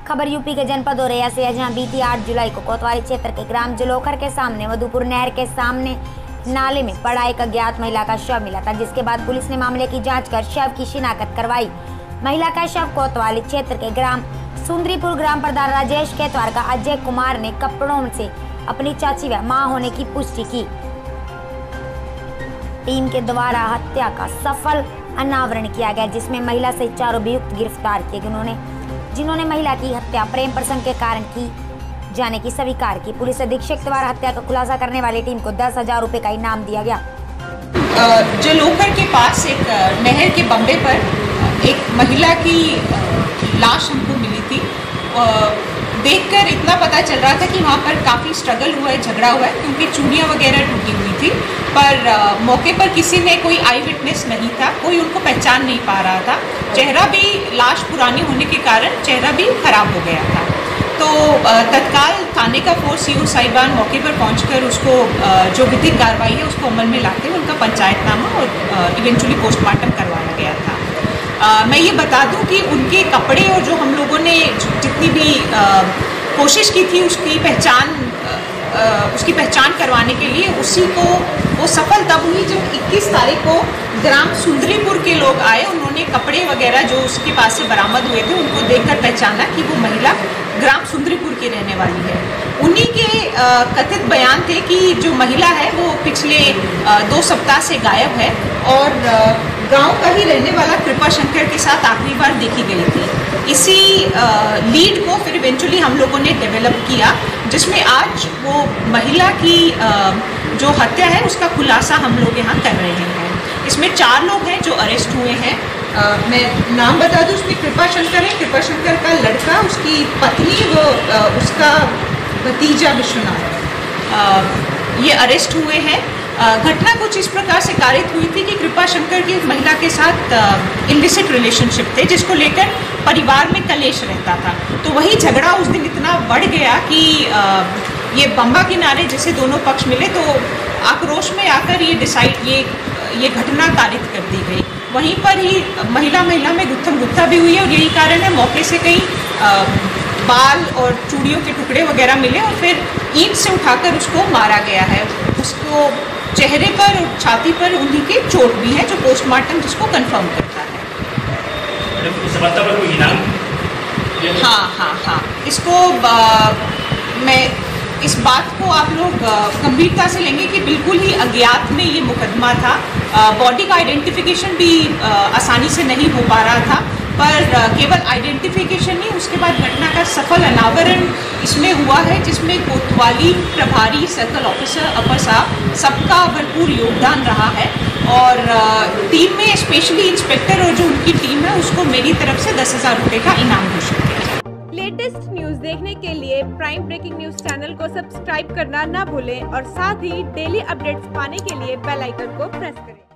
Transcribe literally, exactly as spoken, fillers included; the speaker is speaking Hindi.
खबर यूपी के जनपद औरैया से है, जहां बीती आठ जुलाई को कोतवाली क्षेत्र के ग्राम जलोखर के सामने मधुपुर नहर के सामने नाले में पड़ा एक अज्ञात महिला का शव मिला था, जिसके बाद पुलिस ने मामले की जांच कर शव की शिनाख्त करवाई। महिला का शव कोतवाली क्षेत्र के ग्राम सुंदरीपुर ग्राम प्रधान राजेश केतवार का अजय कुमार ने कपड़ों से अपनी चाची व मां होने की पुष्टि की। टीम के द्वारा हत्या का सफल अनावरण किया गया, जिसमें महिला से चार अभियुक्त गिरफ्तार किए गए, उन्होंने जिन्होंने महिला की हत्या प्रेम प्रसंग के कारण की जाने की स्वीकार की। पुलिस अधीक्षक द्वारा हत्या का खुलासा करने वाली टीम को दस हजार रुपए का इनाम दिया गया। जलोखर के पास एक नहर के बंबे पर एक महिला की लाश हमको मिली थी। देखकर इतना पता चल रहा था कि वहाँ पर काफ़ी स्ट्रगल हुआ है, झगड़ा हुआ है, क्योंकि चूड़ियाँ वगैरह टूटी हुई थी। पर आ, मौके पर किसी ने कोई आई विटनेस नहीं था, कोई उनको पहचान नहीं पा रहा था। चेहरा भी, लाश पुरानी होने के कारण चेहरा भी खराब हो गया था। तो तत्काल थाने का फोर्स सीओ साहिबान मौके पर पहुंचकर उसको आ, जो विधिक कार्रवाई है उसको अमल में लाते हुए उनका पंचायतनामा और इवेंचुअली पोस्टमार्टम करवाया गया था। आ, मैं ये बता दूं कि उनके कपड़े और जो हम लोगों ने जितनी भी आ, कोशिश की थी उसकी पहचान आ, उसकी पहचान करवाने के लिए, उसी को वो सफल तब हुई जब इक्कीस तारीख को ग्राम सुंदरीपुर के लोग आए। उन्होंने कपड़े वगैरह जो उसके पास से बरामद हुए थे उनको देखकर पहचाना कि वो महिला ग्राम सुंदरीपुर की रहने वाली है। उन्हीं के आ, कथित बयान थे कि जो महिला है वो पिछले आ, दो सप्ताह से गायब है और गांव का ही रहने वाला कृपा शंकर के साथ आखिरी बार देखी गई थी। इसी आ, लीड को फिर इवेंचुअली हम लोगों ने डेवलप किया, जिसमें आज वो महिला की आ, जो हत्या है उसका खुलासा हम लोग यहाँ कर रहे हैं। इसमें चार लोग हैं जो अरेस्ट हुए हैं। आ, मैं नाम बता दूं, उसमें कृपा शंकर है, कृपा शंकर का लड़का, उसकी पत्नी, वो आ, उसका भतीजा विश्वनाथ, ये अरेस्ट हुए हैं। घटना कुछ इस प्रकार से कारित हुई थी कि कृपा शंकर की महिला के साथ इलिसिट रिलेशनशिप थे, जिसको लेकर परिवार में कलेश रहता था। तो वही झगड़ा उस दिन इतना बढ़ गया कि आ, ये बम्बा किनारे जैसे दोनों पक्ष मिले तो आक्रोश में आकर ये डिसाइड ये ये घटना कारित कर दी गई। वहीं पर ही महिला महिला में गुत्थम गुत्था भी हुई है और यही कारण है मौके से कई बाल और चूड़ियों के टुकड़े वगैरह मिले और फिर ईंट से उठाकर उसको मारा गया है। उसको चेहरे पर और छाती पर उन्हीं के चोट भी है, जो पोस्टमार्टम जिसको कंफर्म करता है। हाँ हाँ हाँ इसको आ, मैं इस बात को आप लोग गंभीरता से लेंगे कि बिल्कुल ही अज्ञात में ये मुकदमा था। बॉडी का आइडेंटिफिकेशन भी आ, आसानी से नहीं हो पा रहा था, पर आ, केवल आइडेंटिफिकेशन नहीं, उसके बाद घटना का सफल अनावरण इसमें हुआ है, जिसमें कोतवाली प्रभारी सर्कल ऑफिसर अपर साहब सबका भरपूर योगदान रहा है। और आ, टीम में स्पेशली इंस्पेक्टर और जो उनकी टीम है उसको मेरी तरफ से दस हजार रुपये का इनाम घोषित किया। लेटेस्ट न्यूज देखने के लिए प्राइम ब्रेकिंग न्यूज चैनल को सब्सक्राइब करना ना भूलें और साथ ही डेली अपडेट्स पाने के लिए बेल आइकन को प्रेस करें।